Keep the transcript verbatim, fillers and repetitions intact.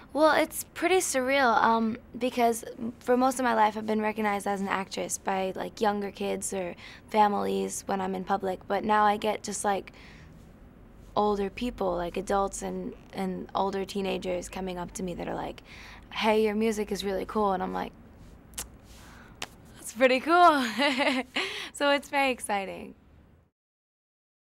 Well, it's pretty surreal um, because for most of my life I've been recognized as an actress by like younger kids or families when I'm in public, but now I get just like older people, like adults and, and older teenagers coming up to me that are like, hey, your music is really cool, and I'm like, that's pretty cool. So it's very exciting.